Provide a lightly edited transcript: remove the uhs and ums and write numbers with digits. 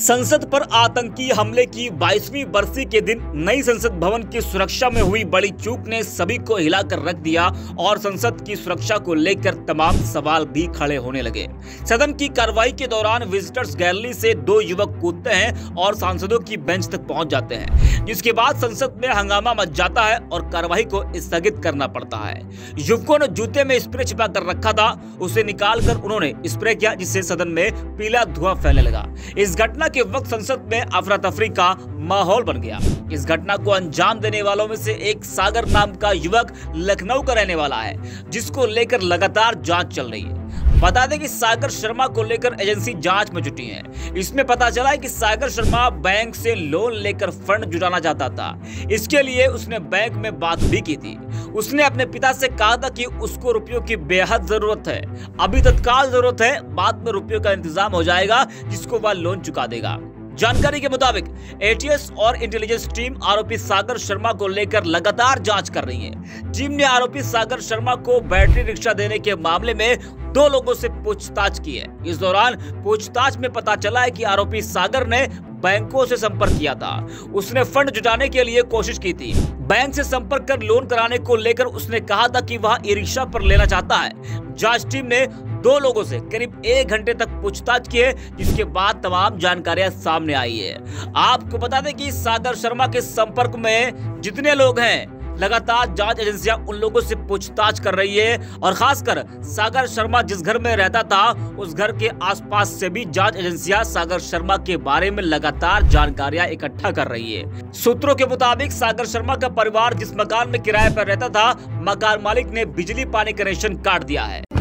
संसद पर आतंकी हमले की 22वीं बरसी के दिन नई संसद भवन की सुरक्षा में हुई बड़ी चूक ने सभी को हिलाकर रख दिया और संसद की सुरक्षा को लेकर तमाम सवाल भी खड़े होने लगे। सदन की कार्रवाई के दौरान विजिटर्स गैलरी से दो युवक कूदते हैं और सांसदों की बेंच तक पहुंच जाते हैं, जिसके बाद संसद में हंगामा मच जाता है और कार्रवाई को स्थगित करना पड़ता है। युवकों ने जूते में स्प्रे छिपा कर रखा था, उसे निकालकर उन्होंने स्प्रे किया, जिससे सदन में पीला धुआं फैलने लगा। इस घटना के वक्त संसद में अफरा तफरी का माहौल बन गया। इस घटना को अंजाम देने वालों में से एक सागर नाम का युवक लखनऊ का रहने वाला है, जिसको लेकर लगातार जांच चल रही है। बता दें कि सागर शर्मा को लेकर एजेंसी जांच में जुटी है। इसमें पता चला है कि सागर शर्मा बैंक से लोन लेकर फंड जुटाना चाहता था। इसके लिए उसने बैंक में बात भी की थी। उसने अपने पिता से कहा था कि उसको रुपयों की बेहद जरूरत है, अभी तत्काल जरूरत है, बाद में रुपयों का इंतजाम हो जाएगा, जिसको वह लोन चुका देगा। जानकारी के मुताबिक एटीएस और इंटेलिजेंस टीम आरोपी सागर शर्मा को लेकर लगातार जांच कर रही है। टीम ने आरोपी सागर शर्मा को बैटरी रिक्शा देने के मामले में दो लोगों से पूछताछ की है। इस दौरान पूछताछ में पता चला है कि आरोपी सागर ने बैंकों से संपर्क किया था। उसने फंड जुटाने के लिए कोशिश की थी। बैंक से संपर्क कर लोन कराने को लेकर उसने कहा था कि वह ई रिक्शा पर लेना चाहता है। जांच टीम ने दो लोगों से करीब 1 घंटे तक पूछताछ की है, जिसके बाद तमाम जानकारियां सामने आई है। आपको बता दें कि सागर शर्मा के संपर्क में जितने लोग हैं, लगातार जांच एजेंसियां उन लोगों से पूछताछ कर रही है और खासकर सागर शर्मा जिस घर में रहता था, उस घर के आसपास से भी जांच एजेंसियां सागर शर्मा के बारे में लगातार जानकारियां इकट्ठा कर रही है। सूत्रों के मुताबिक सागर शर्मा का परिवार जिस मकान में किराए पर रहता था, मकान मालिक ने बिजली पानी कनेक्शन काट दिया है।